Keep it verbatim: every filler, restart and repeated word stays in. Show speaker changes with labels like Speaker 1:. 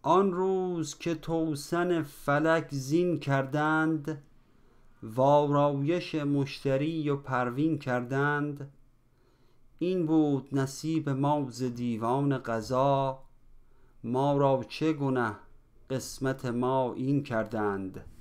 Speaker 1: آن روز که توسن فلک زین کردند، وارایش مشتری و پروین کردند. این بود نصیب ما ز دیوان قضا، ما را چه گنه قسمت ما این کردند.